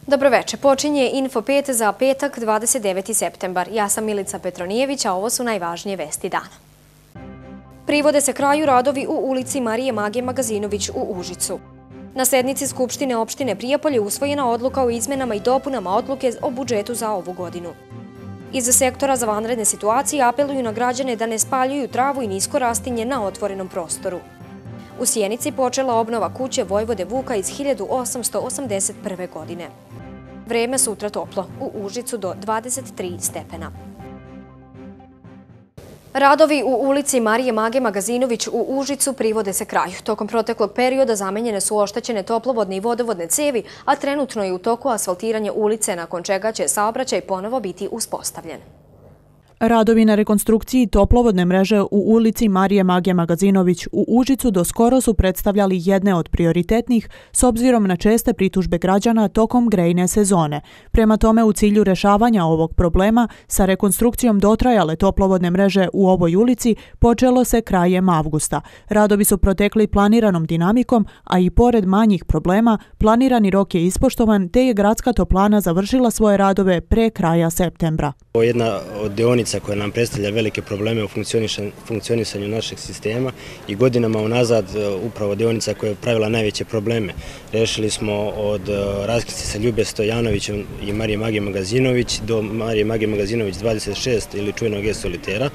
Dobroveče, počinje Info 5 za petak 29. septembar. Ja sam Milica Petronijević, a ovo su najvažnije vesti dana. Privode se kraju radovi u ulici Marije Mage Magazinović u Užicu. Na sednici Skupštine opštine Prijepolje usvojena odluka o izmenama i dopunama odluke o budžetu za ovu godinu. Iz sektora za vanredne situacije apeluju na građane da ne spaljuju travu i nisko rastinje na otvorenom prostoru. U Sjenici počela obnova kuće Vojvode Vuka iz 1881. godine. Vreme sutra toplo, u Užicu do 23 stepena. Radovi u ulici Marije Mage Magazinović u Užicu privode se kraju. Tokom proteklog perioda zamenjene su oštećene toplovodne i vodovodne cevi, a trenutno je u toku asfaltiranje ulice, nakon čega će saobraćaj ponovo biti uspostavljen. Radovi na rekonstrukciji toplovodne mreže u ulici Marije Mage Magazinović u Užicu do skoro su predstavljali jedne od prioritetnih s obzirom na česte pritužbe građana tokom grejne sezone. Prema tome, u cilju rešavanja ovog problema sa rekonstrukcijom dotrajale toplovodne mreže u ovoj ulici počelo se krajem avgusta. Radovi su protekli planiranom dinamikom, a i pored manjih problema, planirani rok je ispoštovan te je gradska toplana završila svoje radove pre kraja septembra. Ovo je jedna od deonica koja nam predstavlja velike probleme u funkcionisanju našeg sistema i godinama unazad upravo deonica koja je pravila najveće probleme. Rešili smo od raskrsnice sa Ljube Stojanovićem i Marije Mage Magazinović do Marije Mage Magazinović 26 ili čuvenog E-solitera,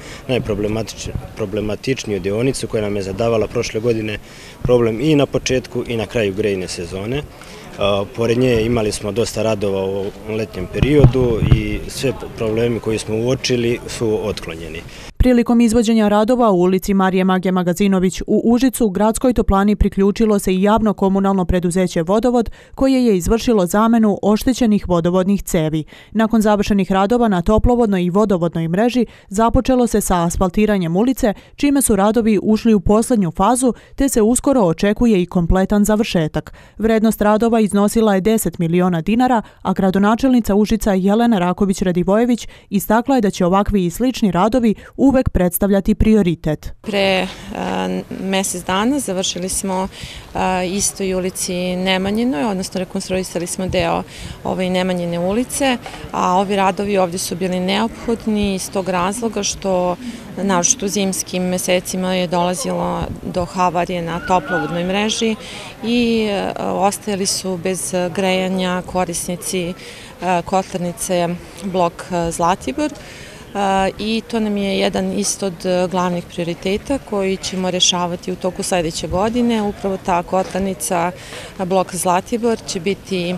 najproblematičniju deonicu koja nam je zadavala prošle godine problem i na početku i na kraju grejne sezone. Pored nje imali smo dosta radova u letnjem periodu i sve problemi koji smo uočili su otklonjeni. Prilikom izvođenja radova u ulici Marije Mage Magazinović u Užicu, gradskoj toplani priključilo se i javno komunalno preduzeće Vodovod, koje je izvršilo zamenu oštećenih vodovodnih cevi. Nakon završenih radova na toplovodnoj i vodovodnoj mreži započelo se sa asfaltiranjem ulice, čime su radovi ušli u poslednju fazu, te se uskoro očekuje i kompletan završetak. Vrednost radova iznosila je 10 miliona dinara, a gradonačelnica Užica Jelena Raković-Radivojević istakla je da će ovakvi i slični radovi uvek predstavljati prioritet. Pre mesec dana završili smo isto i ulici Nemanjinoj, odnosno rekonstruisali smo deo Nemanjine ulice, a ovi radovi ovdje su bili neophodni iz tog razloga što naročito u zimskim mesecima je dolazilo do havarije na toplovodnoj mreži i ostajali su bez grejanja korisnici kotlarnice blok Zlatibor. I to nam je jedan isto od glavnih prioriteta koji ćemo rešavati u toku sledeće godine. Upravo ta kotlarnica blok Zlatibor će biti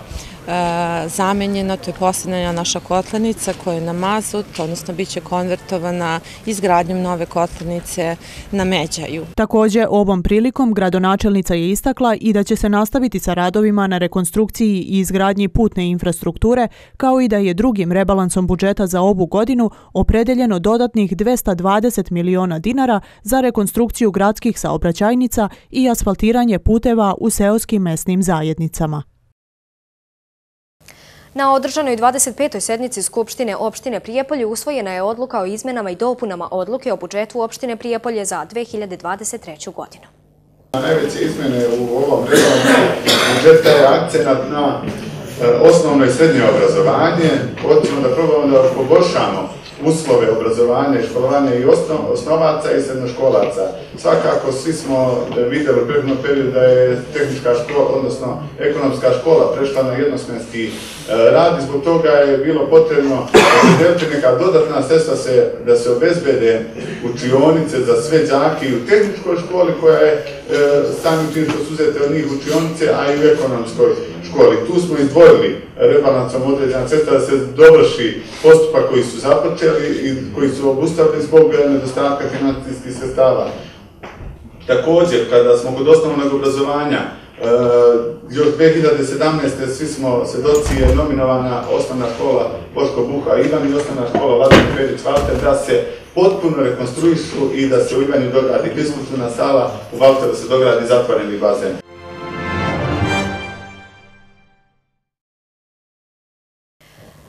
zamenjena, to je posljednja naša kotlarnica koja je na mazut, odnosno bit će konvertovana izgradnjom nove kotlarnice na Međaju. Također, ovom prilikom gradonačelnica je istakla i da će se nastaviti sa radovima na rekonstrukciji i izgradnji putne infrastrukture, kao i da je drugim rebalansom budžeta za ovu godinu opredeljeno dodatnih 220 miliona dinara za rekonstrukciju gradskih saobraćajnica i asfaltiranje puteva u seoskim mesnim zajednicama. Na održanoj 25. sednici Skupštine opštine Prijepolje usvojena je odluka o izmenama i dopunama odluke o budžetu opštine Prijepolje za 2023. godinu. Najveće izmene u ovom rebalansu budžeta je akcenat na osnovno i srednje obrazovanje. Hoćemo da probamo da poboljšamo uslove obrazovanja i školovanja i osnovaca i srednjoškolaca. Svakako svi smo vidjeli u prethodnom periodu da je tehnička škola, odnosno ekonomska škola prešla na jednosmenski rad i zbog toga je bilo potrebno opredeliti neka dodatna sredstva da se obezbede učionice za sve đake i u tehničkoj školi koja je samim tim što su uzete od njih učionice, a i u ekonomskoj školi. Tu smo izdvojili rebalansom određena sredstva da se dovrši postupak koji su započeli i koji su obustavljeni zbog nedostatka financijskih sredstava. Također, kada smo kod osnovnog obrazovanja, još 2017. svi smo svedoci je nominovana osnovna škola Boško Buha Ivan i osnovna škola Vladimir Perić Valter da se potpuno rekonstruišu i da se u Ivanju dogradi fiskulturna sala, u Valteru se dogradi zatvoreni bazen.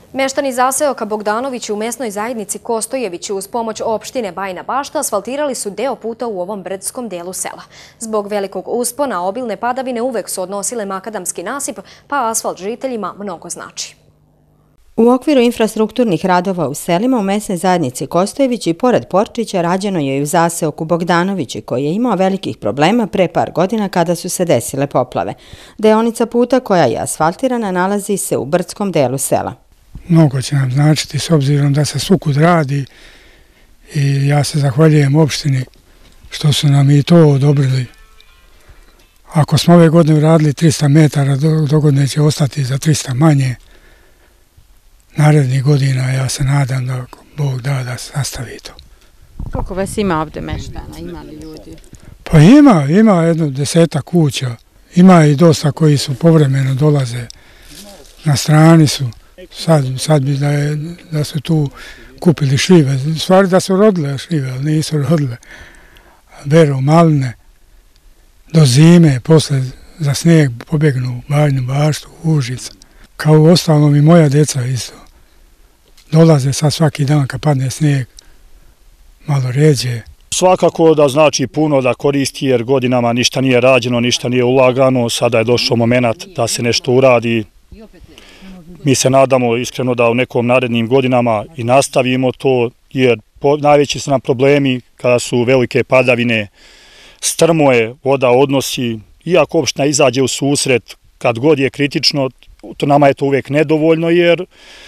Meštani zaseoka Bogdanović u mesnoj zajednici Kostojević uz pomoć opštine Bajina Bašta asfaltirali su deo puta u ovom brdskom delu sela. Zbog velikog uspona obilne padavine uvek su odnosile makadamski nasip, pa asfalt žiteljima mnogo znači. U okviru infrastrukturnih radova u selima u mesnoj zajednici Kostojević i pored Porčića rađeno je i u zaseoku Bogdanovići koji je imao velikih problema pre par godina kada su se desile poplave. Deonica puta koja je asfaltirana nalazi se u brdskom delu sela. Mnogo će nam značiti s obzirom da se sukud radi i ja se zahvaljujem opštini što su nam i to odobrili. Ako smo ove godine uradili 300 metara, dogodine će ostati za 300 manje. Narednih godina ja se nadam da Bog da se nastavi to. Koliko vas ima ovde meštana? Ima li ljudi? Pa ima jedno 10 kuća. Ima i dosta koji su povremeno dolaze. Na strani su. Sad bi da su tu kupili šljive. U stvari da su rodile šljive, ali nisu rodile. Beru maline do zime, posle za snijeg pobjegnu u Bajinu Baštu, u Užica. Kao u ostalom i moja deca isto. Dolaze sad svaki dan kad padne snijeg, malo ređe. Svakako da znači puno da koristi jer godinama ništa nije rađeno, ništa nije ulagano. Sada je došao moment da se nešto uradi. Mi se nadamo iskreno da u nekom narednim godinama i nastavimo to jer najveći su nam problemi kada su velike padavine, strmo je, voda odnosi. Iako opština izađe u susret kad god je kritično, to nama je to uvijek nedovoljno jer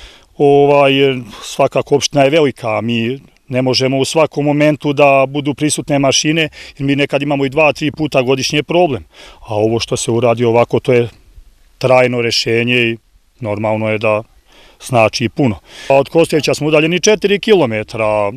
svakako opština je velika, mi ne možemo u svakom momentu da budu prisutne mašine jer mi nekad imamo i 2-3 puta godišnje problem. A ovo što se uradi ovako to je trajno rešenje i normalno je da znači puno. Od Kostojevića smo udaljeni 4 km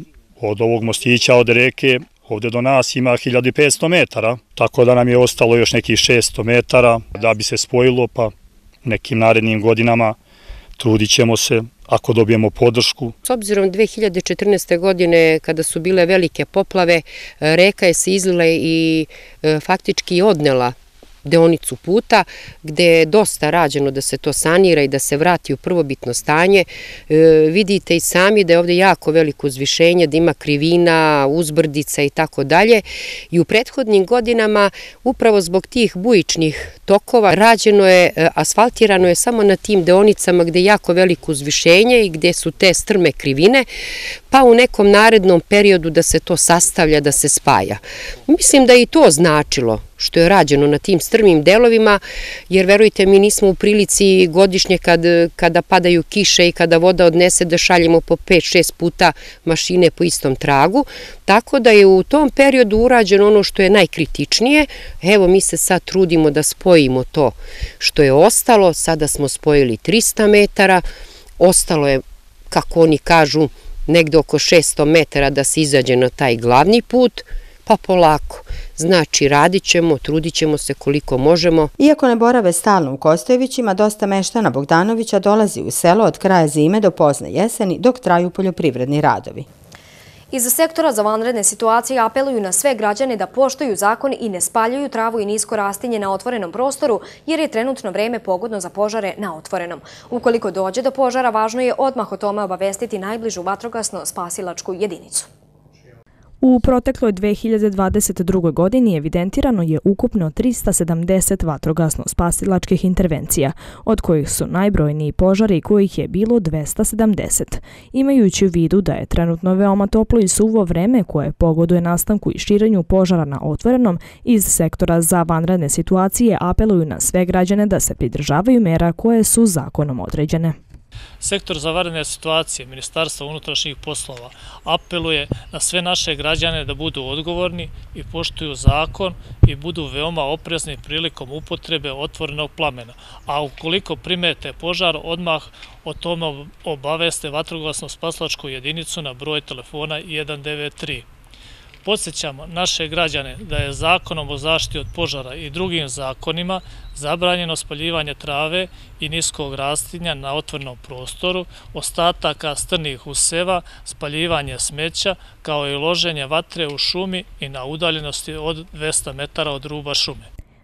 od ovog mostića, od reke, ovde do nas ima 1500 metara, tako da nam je ostalo još nekih 600 metara da bi se spojilo, pa nekim narednim godinama trudit ćemo se ako dobijemo podršku. S obzirom 2014. godine kada su bile velike poplave, reka je se izlila i faktički odnela deonicu puta gde je dosta rađeno da se to sanira i da se vrati u prvobitno stanje. Vidite i sami da je ovde jako veliko uzvišenje, da ima krivina, uzbrdica i tako dalje. I u prethodnim godinama upravo zbog tih bujičnih tokova rađeno je, asfaltirano je samo na tim deonicama gde je jako veliko uzvišenje i gde su te strme krivine, pa u nekom narednom periodu da se to sastavlja, da se spaja. Mislim da je i to značilo što je rađeno na tim strmim delovima, jer verujte mi nismo u prilici godišnje kada padaju kiše i kada voda odnese da šaljemo po 5-6 puta mašine po istom tragu, tako da je u tom periodu urađeno ono što je najkritičnije. Evo mi se sad trudimo da spojimo to što je ostalo, sada smo spojili 300 metara, ostalo je, kako oni kažu, negde oko 600 metara da se izađe na taj glavni put, pa polako. Znači, radit ćemo, trudit ćemo se koliko možemo. Iako ne borave stalno u Kostojevićima, dosta meštana Bogdanovića dolazi u selo od kraja zime do pozne jeseni dok traju poljoprivredni radovi. Iz sektora za vanredne situacije apeluju na sve građane da poštuju zakon i ne spaljuju travu i nisko rastinje na otvorenom prostoru jer je trenutno vreme pogodno za požare na otvorenom. Ukoliko dođe do požara, važno je odmah o tome obavestiti najbližu vatrogasno-spasilačku jedinicu. U protekloj 2022. godini evidentirano je ukupno 370 vatrogasno-spasilačkih intervencija, od kojih su najbrojniji požari kojih je bilo 270. Imajući u vidu da je trenutno veoma toplo i suvo vreme koje pogoduje nastanku i širenju požara na otvorenom, iz sektora za vanredne situacije apeluju na sve građane da se pridržavaju mera koje su zakonom određene. Sektor za vanredne situacije Ministarstva unutrašnjih poslova apeluje na sve naše građane da budu odgovorni i poštuju zakon i budu veoma oprezni prilikom upotrebe otvorenog plamena. A ukoliko primete požar, odmah o tome obaveste vatrogasno-spasilačku jedinicu na broj telefona 193. Podsjećamo naše građane da je zakonom o zaštiti od požara i drugim zakonima zabranjeno spaljivanje trave i niskog rastinja na otvorenom prostoru, ostataka strnih useva, spaljivanje smeća, kao i loženje vatre u šumi i na udaljenosti od 200 metara od ruba šume.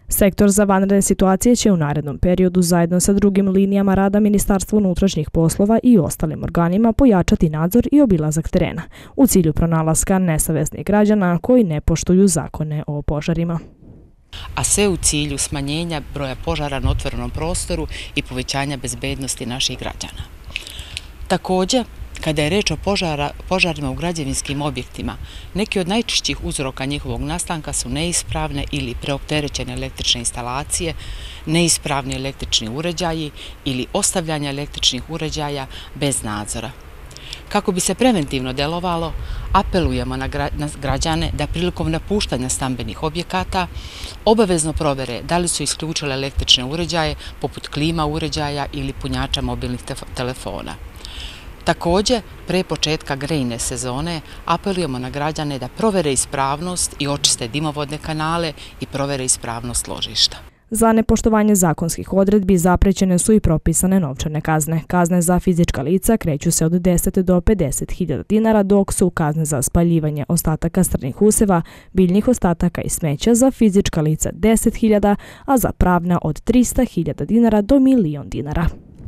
Sektor za vanredne situacije će u narednom periodu zajedno sa drugim linijama rada Ministarstva unutrašnjih poslova i ostalim organima pojačati nadzor i obilazak terena u cilju pronalaska nesavesnih građana koji ne poštuju zakone o požarima. A sve u cilju smanjenja broja požara na otvorenom prostoru i povećanja bezbednosti naših građana. Također, kada je reč o požarima u građevinskim objektima, neki od najčešćih uzroka njihovog nastanka su neispravne ili preopterećene električne instalacije, neispravni električni uređaji ili ostavljanje električnih uređaja bez nadzora. Kako bi se preventivno delovalo, apelujemo na građane da prilikom napuštanja stambenih objekata obavezno provere da li su isključile električne uređaje poput klima uređaja ili punjača mobilnih telefona. Također, pre početka grejne sezone apelujemo na građane da provere ispravnost i očiste dimovodne kanale i provere ispravnost ložišta. Za nepoštovanje zakonskih odredbi zaprećene su i propisane novčane kazne. Kazne za fizička lica kreću se od 10 do 50.000 dinara, dok su kazne za spaljivanje ostataka strnih useva, biljnih ostataka i smeća za fizička lica 10.000, a za pravna od 300.000 dinara do 1.000.000 dinara.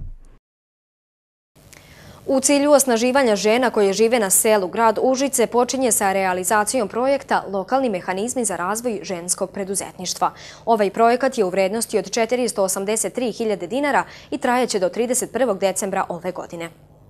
U cilju osnaživanja žena koje žive na selu, grad Užice počinje sa realizacijom projekta Lokalni mehanizmi za razvoj ženskog preduzetništva. Ovaj projekat je u vrednosti od 483.000 dinara i trajaće do 31. decembra ove godine.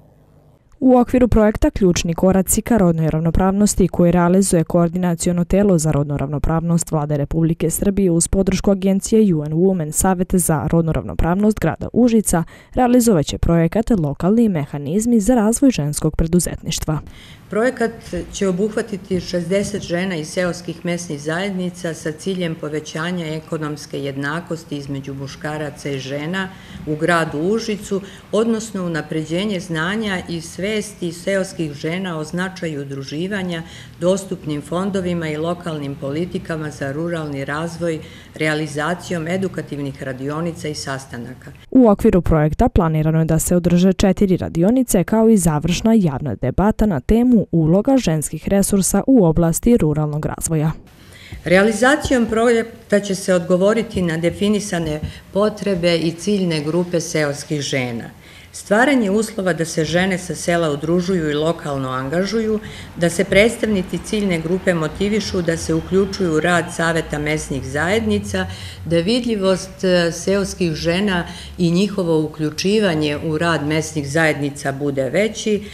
U okviru projekta Ključni koraci ka rodnoj ravnopravnosti koji realizuje Koordinaciono telo za rodnu ravnopravnost Vlade Republike Srbije uz podršku agencije UN Women Savete za rodnu ravnopravnost grada Užica, realizovaće projekat Lokalni mehanizmi za razvoj ženskog preduzetništva. Projekat će obuhvatiti 60 žena iz seoskih mesnih zajednica sa ciljem povećanja ekonomske jednakosti između muškaraca i žena u gradu Užicu, odnosno unapređenje znanja i svesti seoskih žena o značaju udruživanja, dostupnim fondovima i lokalnim politikama za ruralni razvoj, realizacijom edukativnih radionica i sastanaka. U okviru projekta planirano je da se održe 4 radionice kao i završna javna debata na temu uloga ženskih resursa u oblasti ruralnog razvoja. Realizacijom projekta će se odgovoriti na definisane potrebe i ciljne grupe seoskih žena. Stvaranje uslova da se žene sa sela udružuju i lokalno angažuju, da se predstavnici ciljne grupe motivišu da se uključuju u rad saveta mesnih zajednica, da vidljivost seoskih žena i njihovo uključivanje u rad mesnih zajednica bude veći,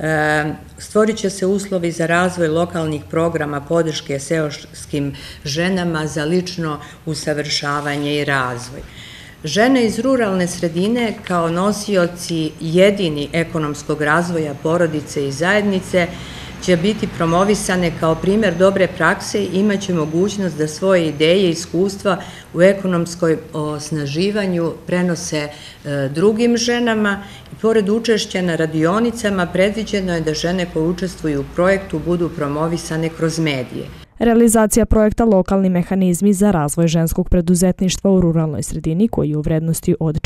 stvorit će se uslovi za razvoj lokalnih programa podrške seoskim ženama za lično usavršavanje i razvoj. Žene iz ruralne sredine kao nosioci jedini ekonomskog razvoja porodice i zajednice će biti promovisane kao primjer dobre prakse i imaće mogućnost da svoje ideje i iskustva u ekonomskoj osnaživanju prenose drugim ženama. I pored učešća na radionicama predviđeno je da žene koje učestvuju u projektu budu promovisane kroz medije. Realizacija projekta Lokalni mehanizmi za razvoj ženskog preduzetništva u ruralnoj sredini, koji je u vrednosti od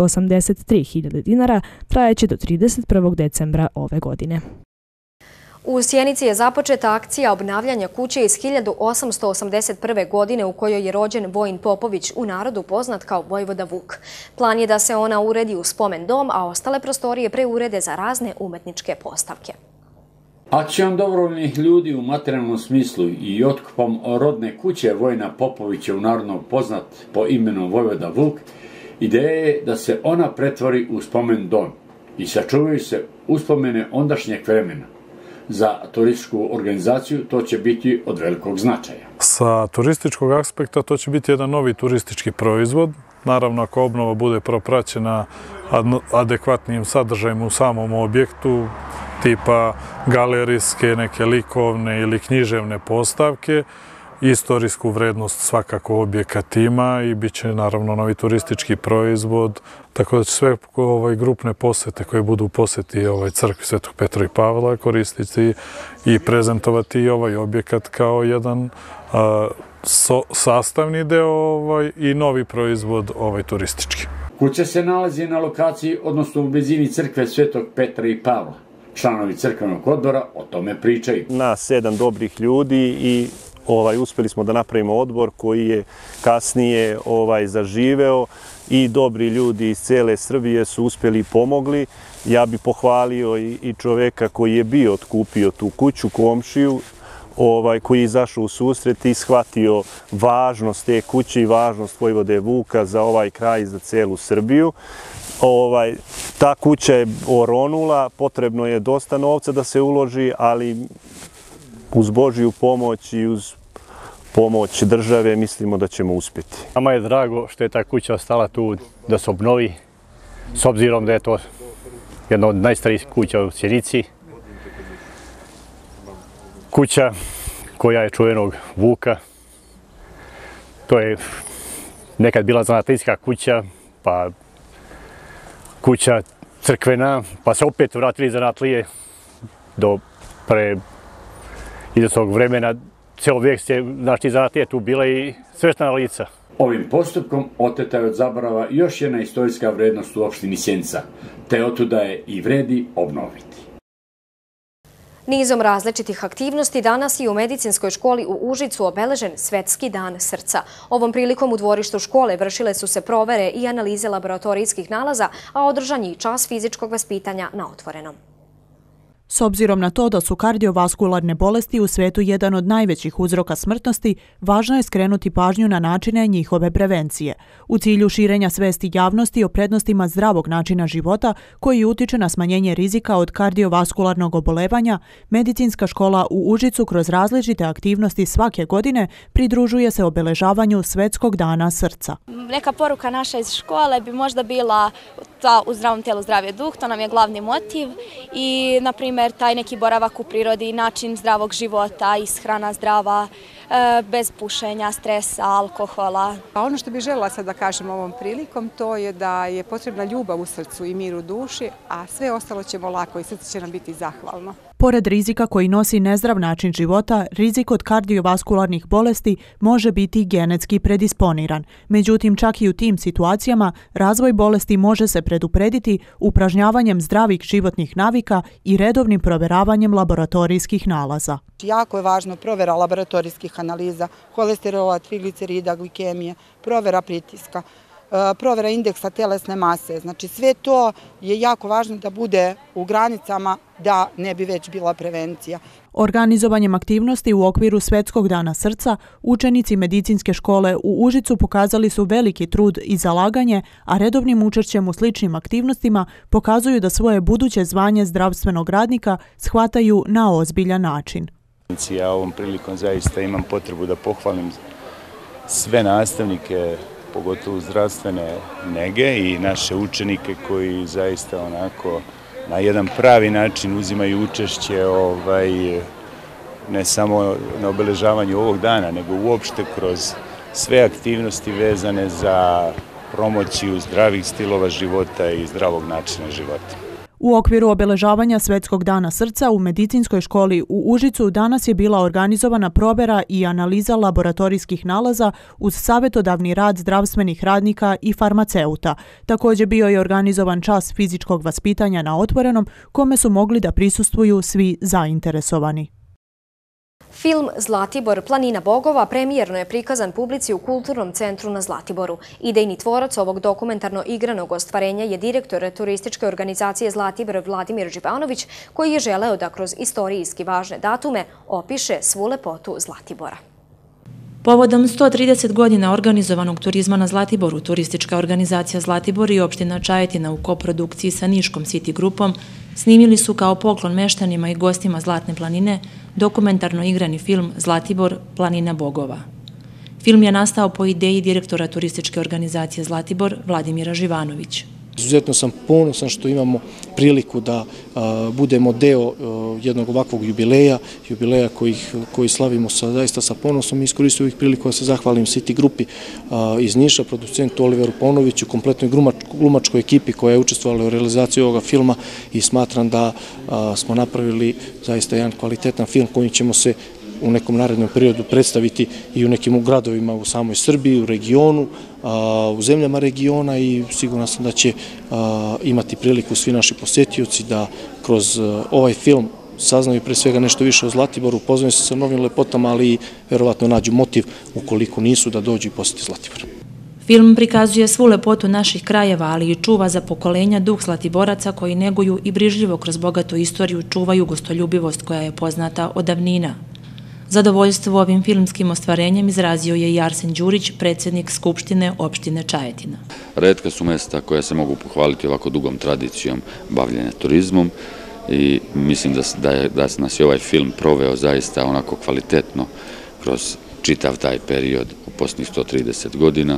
483.000 dinara, trajaće do 31. decembra ove godine. U Sjenici je započeta akcija obnavljanja kuće iz 1881. godine u kojoj je rođen Vojin Popović, u narodu poznat kao Vojvoda Vuk. Plan je da se ona uredi u spomen dom, a ostale prostorije preurede za razne umetničke postavke. Akcijom dobrovoljnih ljudi u materijalnom smislu i otkupom rodne kuće Vojina Popovića, u narodno poznat po imenu Vojvoda Vuk, ideja je da se ona pretvori u spomen dom i sačuvaju se uspomene ondašnjeg vremena. Za turističku organizaciju to će biti od velikog značaja. Sa turističkog aspekta to će biti jedan novi turistički proizvod. Naravno, ako obnova bude propraćena adekvatnim sadržajem u samom objektu, tipa galerijske, neke likovne ili književne postavke, istorijsku vrednost svakako objekat ima i bit će naravno novi turistički proizvod, tako da će sve grupne posete koje budu u poseti crkvi Svetog Petra i Pavla koristiti i prezentovati i ovaj objekat kao jedan sastavni deo i novi proizvod turistički. Kuća se nalazi na lokaciji, odnosno u blizini crkve Svetog Petra i Pavla. Članovi crkvenog odbora o tome pričaju. Nas 7 dobrih ljudi i uspjeli smo da napravimo odbor koji je kasnije zaživeo i dobri ljudi iz cele Srbije su uspjeli i pomogli. Ja bi pohvalio i čoveka koji je bio otkupio tu kuću, komšiju, koji je izašao u susret i shvatio važnost te kuće i važnost Vojvode Vuka za ovaj kraj i za celu Srbiju. Ta kuća je oronula, potrebno je dosta novca da se uloži, ali uz Božju pomoć i uz pomoć države mislimo da ćemo uspjeti. Nama je drago što je ta kuća ostala tu da se obnovi, s obzirom da je to jedna od najstarijih kuća u Sjenici. Kuća koja je čuvenog Vuka. To je nekad bila zanatlijska kuća, pa kuća crkvena, pa se opet vratili zanatlije do pre izvjesnog vremena. Ceo vijek se ti zanatlije tu bila i sveštana lica. Ovim postupkom oteta je od zaborava još jedna istorijska vrednost u opštini Sjenica, te otuda je i vredi obnoviti. Nizom različitih aktivnosti danas i u medicinskoj školi u Užicu obeležen Svetski dan srca. Ovom prilikom u dvorištu škole vršile su se provere i analize laboratorijskih nalaza, a održan je i čas fizičkog vaspitanja na otvorenom. S obzirom na to da su kardiovaskularne bolesti u svetu jedan od najvećih uzroka smrtnosti, važno je skrenuti pažnju na načine njihove prevencije. U cilju širenja svesti javnosti o prednostima zdravog načina života koji utiče na smanjenje rizika od kardiovaskularnog obolevanja, medicinska škola u Užicu kroz različite aktivnosti svake godine pridružuje se obeležavanju Svetskog dana srca. Neka poruka naša iz škole bi možda bila ta u zdravom telu zdravije duh, to nam je glavni motiv i, na primjer, taj neki boravak u prirodi, način zdravog života, ishrana zdrava, bez pušenja, stresa, alkohola. Ono što bih željela sad da kažem ovom prilikom, to je da je potrebna ljubav u srcu i mir u duši, a sve ostalo ćemo lako i srce će nam biti zahvalno. Pored rizika koji nosi nezdrav način života, rizik od kardiovaskularnih bolesti može biti genetski predisponiran. Međutim, čak i u tim situacijama razvoj bolesti može se preduprediti upražnjavanjem zdravih životnih navika i redovnim proveravanjem laboratorijskih nalaza. Jako je važno provera laboratorijskih analiza, holesterola, triglicerida, glikemije, provera pritiska, provera indeksa telesne mase. Znači sve to je jako važno da bude u granicama da ne bi već bila prevencija. Organizovanjem aktivnosti u okviru Svetskog dana srca, učenici medicinske škole u Užicu pokazali su veliki trud i zalaganje, a redovnim učešćem u sličnim aktivnostima pokazuju da svoje buduće zvanje zdravstvenog radnika shvataju na ozbiljan način. Ja ovom prilikom zaista imam potrebu da pohvalim sve nastavnike, pogotovo zdravstvene nege i naše učenike koji zaista onako na jedan pravi način uzimaju učešće ne samo na obeležavanju ovog dana, nego uopšte kroz sve aktivnosti vezane za promociju zdravih stilova života i zdravog načina života. U okviru obeležavanja Svetskog dana srca u medicinskoj školi u Užicu danas je bila organizovana provera i analiza laboratorijskih nalaza uz savjetodavni rad zdravstvenih radnika i farmaceuta. Također bio je organizovan čas fizičkog vaspitanja na otvorenom, kome su mogli da prisustvuju svi zainteresovani. Film Zlatibor, planina bogova premijerno je prikazan publici u Kulturnom centru na Zlatiboru. Idejni tvorac ovog dokumentarno igranog ostvarenja je direktor turističke organizacije Zlatibor Vladimir Živanović, koji je želeo da kroz istorijski važne datume opiše svu lepotu Zlatibora. Povodom 130 godina organizovanog turizma na Zlatiboru, turistička organizacija Zlatibor i opština Čajetina u koprodukciji sa Niškom City grupom snimili su kao poklon meštanima i gostima Zlatne planine dokumentarno igrani film Zlatibor, planina bogova. Film je nastao po ideji direktora turističke organizacije Zlatibor Vladimira Živanovića. Izuzetno sam ponosan što imamo priliku da budemo deo jednog ovakvog jubileja koji slavimo zaista sa ponosom. Iskoristio ovih priliku da se zahvalim City grupi iz Niša, producentu Oliveru Paunoviću, kompletnoj glumačkoj ekipi koja je učestvovala u realizaciji ovoga filma i smatram da smo napravili zaista jedan kvalitetan film kojim ćemo se u nekom narednom periodu predstaviti i u nekim gradovima u samoj Srbiji, u regionu, u zemljama regiona i siguran sam da će imati priliku svi naši posjetioci da kroz ovaj film saznaju pre svega nešto više o Zlatiboru, upoznaju se sa novim lepotama, ali i verovatno nađu motiv, ukoliko nisu, da dođu i posjeti Zlatibor. Film prikazuje svu lepotu naših krajeva, ali i čuva za pokolenja duh Zlatiboraca koji neguju i brižljivo kroz bogatu istoriju čuvaju gostoljubivost koja je poznata od davnina. Zadovoljstvo ovim filmskim ostvarenjem izrazio je i Arsen Đurić, predsjednik Skupštine opštine Čajetina. Retka su mesta koja se mogu pohvaliti ovako dugom tradicijom bavljenja turizmom i mislim da nas je ovaj film proveo zaista onako kvalitetno kroz čitav taj period u posljednjih 130 godina.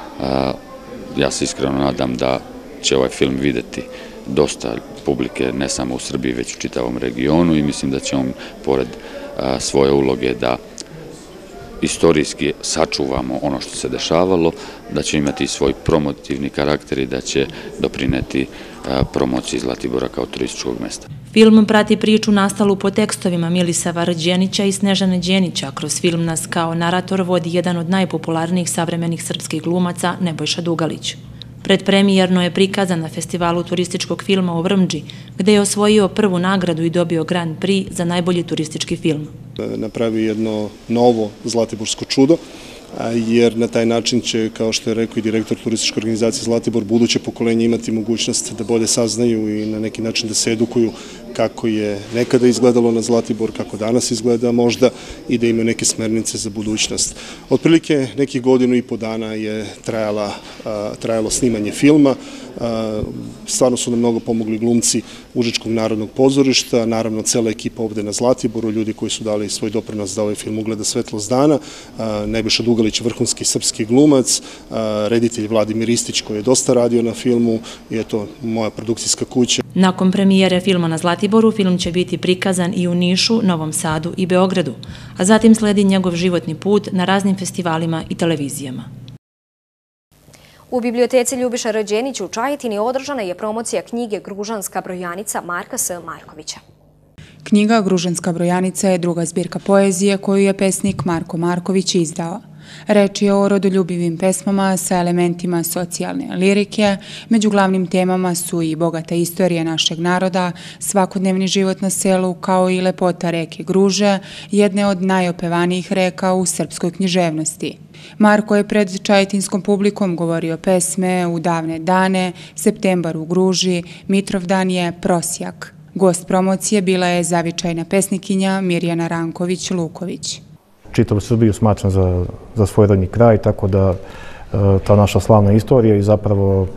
Ja se iskreno nadam da će ovaj film vidjeti dosta publike, ne samo u Srbiji, već u čitavom regionu i mislim da će on, pored svoje uloge da istorijski sačuvamo ono što se dešavalo, da će imati svoj promotivni karakter i da će doprineti promociji Zlatibora kao turističkog mesta. Film prati priču nastalu po tekstovima Milisava Rđenića i Snežane Đenića. Kroz film nas kao narator vodi jedan od najpopularnijih savremenih srpskih glumaca, Nebojša Dugalić. Predpremijerno je prikazan na festivalu turističkog filma u Vrmđi, gde je osvojio prvu nagradu i dobio Grand Prix za najbolji turistički film. Napravi jedno novo zlatiborsko čudo, jer na taj način će, kao što je rekao i direktor turističke organizacije Zlatibor, buduće pokolenje imati mogućnost da bolje saznaju i na neki način da se edukuju kako je nekada izgledalo na Zlatibor, kako danas izgleda možda i da imaju neke smernice za budućnost. Otprilike nekih 1,5 dana je trajalo snimanje filma. Stvarno su nam mnogo pomogli glumci Užičkog narodnog pozorišta, naravno cela ekipa ovde na Zlatiboru, ljudi koji su dali svoj doprinos da ovaj film ugleda svetlost dana, Nebojša Dugalić, vrhunski srpski glumac, reditelj Vladimir Ristić koji je dosta radio na filmu i eto moja produkcijska kuća. Nakon premijere filma na Zlatiboru, film će biti prikazan i u Nišu, Novom Sadu i Beogradu, a zatim sledi njegov životni put na raznim festivalima i televizijama. U biblioteci Ljubiša Rđenića u Čajetini održana je promocija knjige Gružanska brojanica Marka S. Markovića. Knjiga Gružanska brojanica je druga zbirka poezije koju je pesnik Marko Marković izdao. Reč je o rodoljubivim pesmama sa elementima socijalne lirike. Među glavnim temama su i bogata istorija našeg naroda, svakodnevni život na selu, kao i lepota reke Gruže, jedne od najopevanijih reka u srpskoj književnosti. Marko je pred čajetinskom publikom govorio pesme U davne dane, Septembar u Gruži, Mitrovdan je Prosjak. Gost promocije bila je zavičajna pesnikinja Mirjana Ranković-Luković. Čitavu Srbiju smatram za svoj rodni kraj, tako da ta naša slavna istorija i zapravo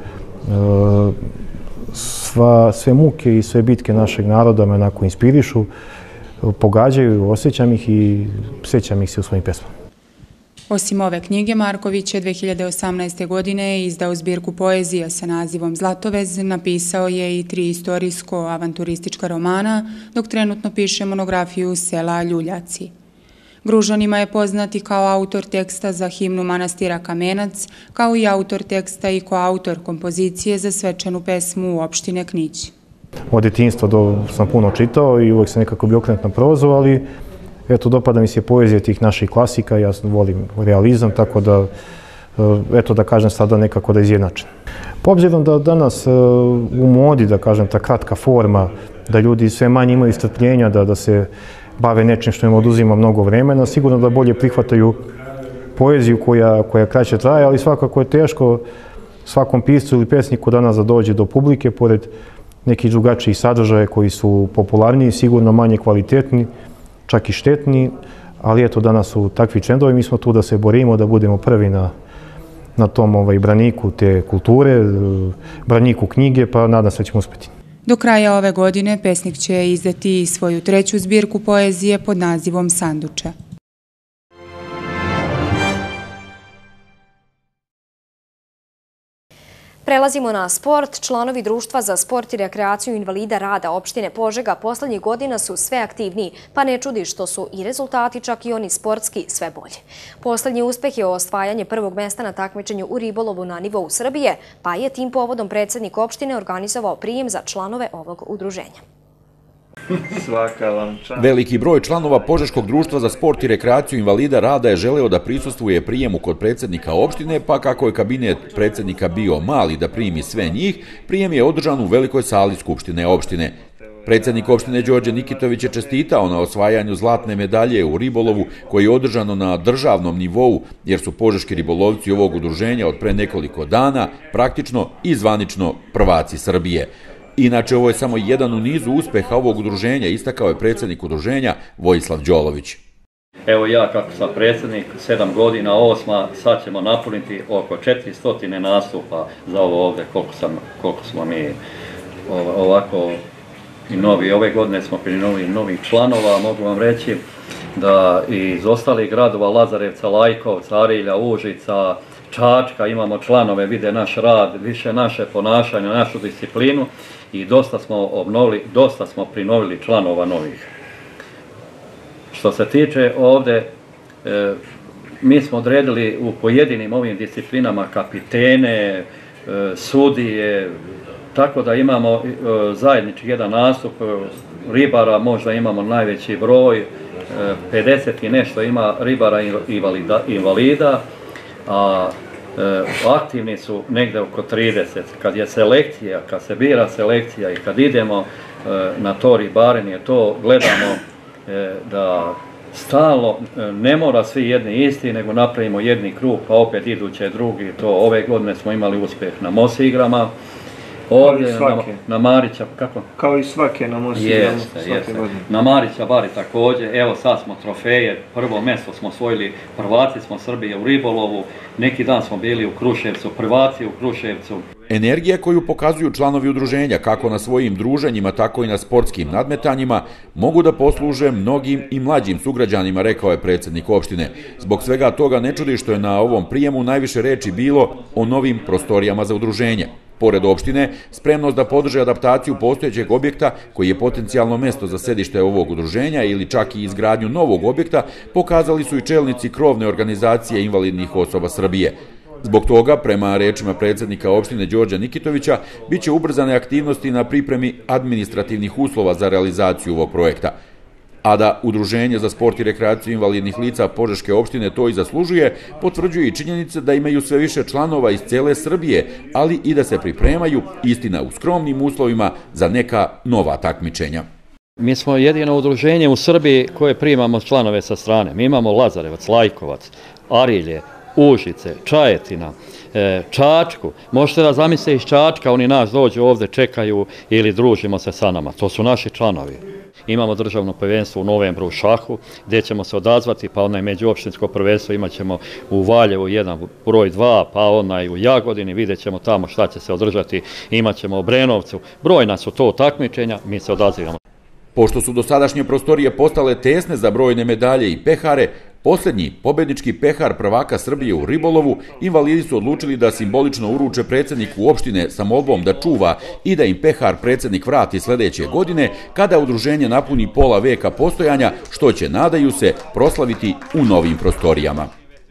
sve muke i sve bitke našeg naroda me onako inspirišu, pogađaju, osjećam ih i sjećam ih se u svojim pesmama. Osim ove knjige, Marković je 2018. godine izdao zbirku poezija sa nazivom Zlatovez, napisao je i 3 istorijsko-avanturistička romana, dok trenutno piše monografiju Sela Ljuljaci. Gružanima je poznati kao autor teksta za himnu manastira Kamenac, kao i autor teksta i koautor kompozicije za svečanu pesmu u opštine Knić. Od djetinjstva sam puno čitao i uvijek sam nekako bio okrenut na prozu, ali eto, dopada mi se poezija tih naših klasika, ja volim realizam, tako da, eto da kažem sada nekako da izjednačem. Po obzirom da danas u modi, da kažem, ta kratka forma, da ljudi sve manje imaju strpljenja, da se bave nečim što im oduzima mnogo vremena, sigurno da bolje prihvataju poeziju koja kraće traje, ali svakako je teško svakom piscu ili pesniku danas da dođe do publike, pored nekih drugačijih sadržaja koji su popularniji, sigurno manje kvalitetni, čak i štetni, ali eto danas su takvi trendovi, mi smo tu da se borimo, da budemo prvi na tom braniku te kulture, braniku knjige, pa nadam se da ćemo uspjeti. Do kraja ove godine pesnik će izdati svoju 3. zbirku poezije pod nazivom Sanduče. Prelazimo na sport. Članovi Društva za sport i rekreaciju invalida rada opštine Požega poslednjih godina su sve aktivniji, pa ne čudi što su i rezultati, čak i oni sportski, sve bolje. Poslednji uspeh je osvajanje prvog mesta na takmičenju u ribolovu na nivou Srbije, pa je tim povodom predsjednik opštine organizovao prijem za članove ovog udruženja. Veliki broj članova Požeškog društva za sport i rekreaciju invalida rada je želeo da prisustvuje prijemu kod predsjednika opštine, pa kako je kabinet predsjednika bio mali da primi sve njih, prijem je održan u velikoj sali Skupštine opštine. Predsjednik opštine Đorđe Nikitović je čestitao na osvajanju zlatne medalje u ribolovu koji je održano na državnom nivou, jer su požeški ribolovci ovog udruženja od pre nekoliko dana praktično i zvanično prvaci Srbije. Inače, ovo je samo jedan u nizu uspeha ovog udruženja, istakao je predsjednik udruženja Vojislav Đolović. Evo ja kako sam predsjednik, 7 godina, 8, sad ćemo napuniti oko 400 nastupa za ovo ovdje, koliko smo mi ovako i novi. Ove godine smo pri novih članova, mogu vam reći da iz ostalih gradova Lazarevca, Lajkovca, Arilja, Užica, Čačka imamo članove, vide naš rad, više naše ponašanje, našu disciplinu i dosta smo prinovili članova novih. Što se tiče ovdje, mi smo odredili u pojedinim ovim disciplinama kapitene, sudije, tako da imamo zajednički jedan nastup ribara, možda imamo najveći broj, 50 i nešto ima ribara invalida, a aktivni su negde oko 30. Kad je selekcija, kad se bira selekcija i kad idemo na to ribarenje, to gledamo da stalno ne mora svi jedni isti, nego napravimo jedni krug, pa opet iduće drugi. To ove godine smo imali uspjeh na Mosi igrama. Ovdje na Marića, kako? Kao i svake na Mosi igrama. Jeste. Na Marića bari također. Evo sad smo trofeje, prvo mjesto smo osvojili, prvaci smo Srbije u ribolovu, neki dan smo bili u Kruševcu, prvaci u Kruševcu. Energija koju pokazuju članovi udruženja, kako na svojim druženjima, tako i na sportskim nadmetanjima, mogu da posluže mnogim i mlađim sugrađanima, rekao je predsjednik opštine. Zbog svega toga ne čudi što je na ovom prijemu najviše reči bilo o novim prostorijama za udruženje. Pored opštine, spremnost da podrže adaptaciju postojećeg objekta, koji je potencijalno mesto za sedište ovog udruženja ili čak i izgradnju novog objekta, pokazali su i čelnici krovne organizacije invalidnih osoba Srbije. Zbog toga, prema rečima predsjednika opštine Đorđa Nikitovića, bit će ubrzane aktivnosti na pripremi administrativnih uslova za realizaciju ovog projekta. A da Udruženje za sport i rekreaciju invalidnih lica Požeške opštine to i zaslužuje, potvrđuje i činjenica da imaju sve više članova iz cele Srbije, ali i da se pripremaju, istina u skromnim uslovima, za neka nova takmičenja. Mi smo jedino udruženje u Srbiji koje primamo članove sa strane. Mi imamo Lazarevac, Lajkovac, Arilje, Užice, Čajetina, Čačku. Možete da zamislite iz Čačka, oni nas dođu ovdje, čekaju ili družimo se sa nama. To su naši članovi. Imamo državno prvenstvo u novembru u šahu, gdje ćemo se odazvati, pa onaj međuopštinsko prvenstvo imat ćemo u Valjevu 1 broj 2, pa onaj u Jagodini, vidjet ćemo tamo šta će se održati, imat ćemo u Brenovcu. Brojna su to takmičenja, mi se odazivamo. Pošto su dosadašnje prostorije postale tesne za brojne medalje i pehare, posljednji pobednički pehar prvaka Srbije u ribolovu, invalidi su odlučili da simbolično uruče predsjedniku opštine sa molbom da čuva i da im pehar predsjednik vrati sljedeće godine, kada udruženje napuni pola veka postojanja, što će, nadaju se, proslaviti u novim prostorijama.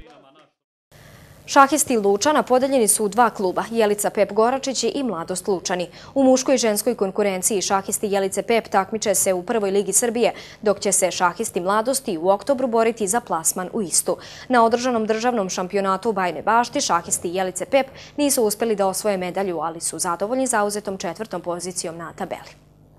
Šahisti Lučana podeljeni su u 2 kluba, Jelica Pep Goračići i Mladost Lučani. U muškoj i ženskoj konkurenciji šahisti Jelice Pep takmiče se u prvoj ligi Srbije, dok će se šahisti Mladosti u oktobru boriti za plasman u istu. Na održanom državnom šampionatu u Bajnoj Bašti šahisti Jelice Pep nisu uspjeli da osvoje medalju, ali su zadovoljni zauzetom 4. pozicijom na tabeli.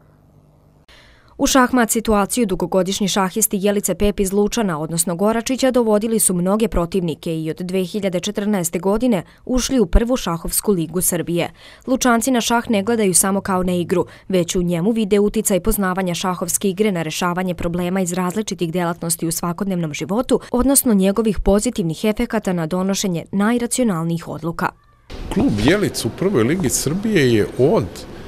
U šahmat situaciju dugogodišnji šahisti Jelice Pep iz Lučana, odnosno Goračića, dovodili su mnoge protivnike i od 2014. godine ušli u prvu šahovsku ligu Srbije. Lučanci na šah ne gledaju samo kao na igru, već u njemu vide uticaj poznavanja šahovske igre na rešavanje problema iz različitih delatnosti u svakodnevnom životu, odnosno njegovih pozitivnih efekata na donošenje najracionalnijih odluka. Klub Jelic u prvoj ligi Srbije je od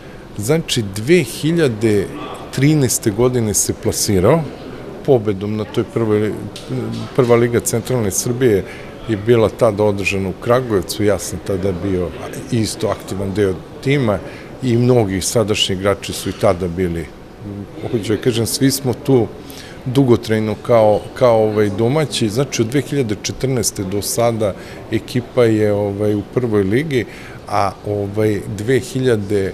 2013. godine se plasirao pobedom na toj prva liga centralne Srbije je bila tada održana u Kragujevcu, ja sam tada bio isto aktivan deo tima i mnogi sadašnji igrači su i tada bili. Hoću da kažem, svi smo tu dugotrajno kao domaći, znači od 2014. do sada ekipa je u prvoj ligi, a 2020.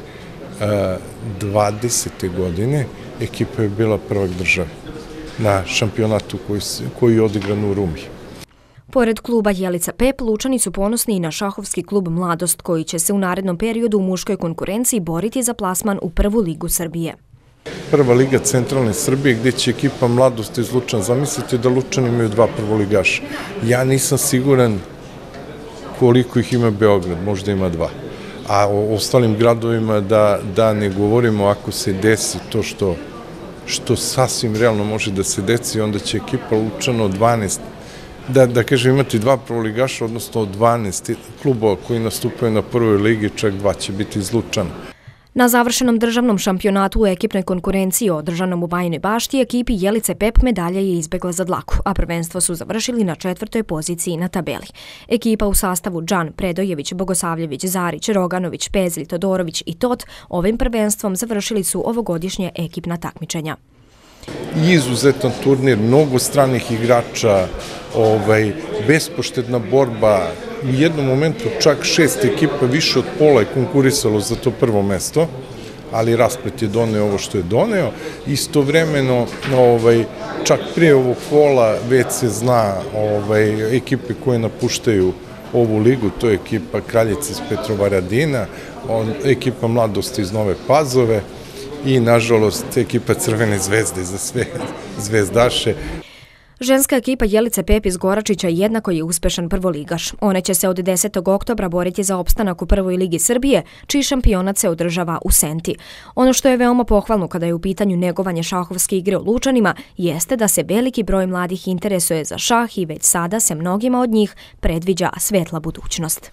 godine ekipa je bila prvak države na šampionatu koji je odigran u Rumi. Pored kluba Jelica Pep, Lučani su ponosni i na šahovski klub Mladost, koji će se u narednom periodu u muškoj konkurenciji boriti za plasman u prvu ligu Srbije. Prva liga centralne Srbije gdje će ekipa Mladost iz Lučana. Zamislite da Lučani imaju 2 prvoligaša. Ja nisam siguran koliko ih ima Beograd, možda ima 2. A o ostalim gradovima da ne govorimo, ako se desi to što sasvim realno može da se desi, onda će ekipa Lučana od 12, da kažem, imati 2 prvoligaša, odnosno od 12 klubova koji nastupaju na prvoj ligi, čak 2 će biti iz Lučana. Na završenom državnom šampionatu u ekipnoj konkurenciji održanom u Bajinoj Bašti ekipi Jelice Pep medalja je izbegla za dlaku, a prvenstvo su završili na 4. poziciji na tabeli. Ekipa u sastavu Džan, Predojević, Bogosavljević, Zarić, Roganović, Pezilj, Todorović i Tot ovim prvenstvom završili su ovogodišnje ekipna takmičenja. Izuzetan turnir, mnogo stranih igrača, bespoštedna borba. U jednom momentu čak 6 ekipa, više od pola je konkurisalo za to prvo mesto, ali rasplet je doneo ovo što je doneo. Istovremeno, čak prije ovog kola već se zna ekipe koje napuštaju ovu ligu, to je ekipa Kraljice iz Petrovaradina, ekipa Mladosti iz Nove Pazove i, nažalost, ekipa Crvene zvezde za sve zvezdaše. Ženska ekipa Jelice Pep iz Goračića jednako je uspešan prvoligaš. One će se od 10. oktobra boriti za opstanak u Prvoj ligi Srbije, čiji šampionat se održava u Senti. Ono što je veoma pohvalno kada je u pitanju negovanje šahovske igre u Lučanima jeste da se veliki broj mladih interesuje za šah i već sada se mnogima od njih predviđa svetla budućnost.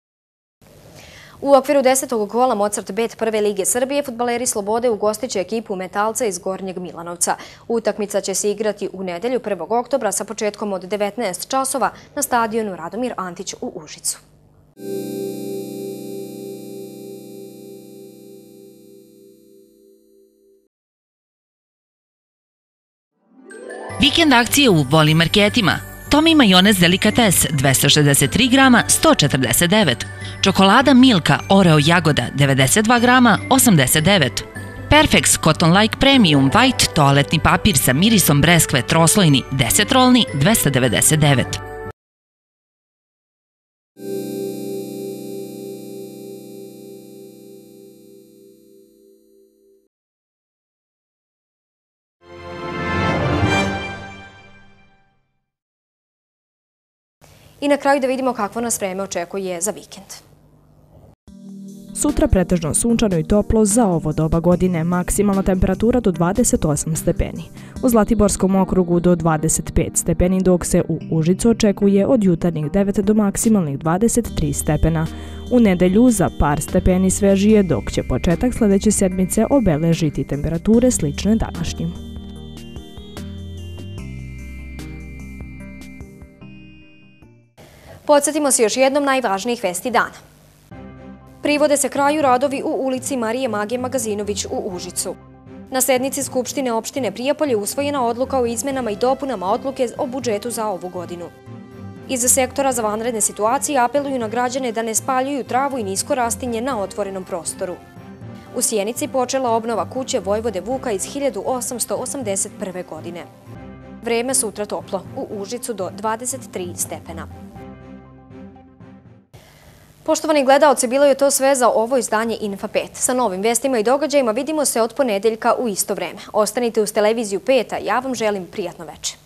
U okviru 10. kola Mozart Bet Prve lige Srbije fudbaleri Slobode ugostiće ekipu Metalca iz Gornjeg Milanovca. Utakmica će se igrati u nedelju 1. oktobra sa početkom od 19 časova na stadionu Radomir Antić u Užicu. Vikend akcije u Voli marketima. Tomi majonez delikates 263 grama 149. Čokolada Milka Oreo jagoda 92 grama 89. Perfex Cotton Like Premium White toaletni papir sa mirisom breskve troslojni 10 rolni 299. I na kraju da vidimo kakvo nas vreme očekuje za vikend. Sutra pretežno sunčano i toplo za ovo doba godine, maksimalna temperatura do 28 stepeni. U Zlatiborskom okrugu do 25 stepeni, dok se u Užicu očekuje od jutarnjih 9 do maksimalnih 23 stepena. U nedelju za par stepeni svežije, dok će početak sledeće sedmice obeležiti temperature slične današnjim. Podsjetimo se još jednom najvažnijih vesti dana. Privode se kraju radovi u ulici Marije Magije Magazinović u Užicu. Na sednici Skupštine opštine Prijepolje usvojena odluka o izmenama i dopunama odluke o budžetu za ovu godinu. Iz sektora za vanredne situacije apeluju na građane da ne spaljuju travu i nisko rastinje na otvorenom prostoru. U Sjenici počela obnova kuće Vojvode Vuka iz 1881. godine. Vreme sutra toplo, u Užicu do 23 stepena. Poštovani gledaoci, bilo je to sve za ovo izdanje Infa 5. Sa novim vestima i događajima vidimo se od ponedeljka u isto vreme. Ostanite uz televiziju 5, a ja vam želim prijatno veče.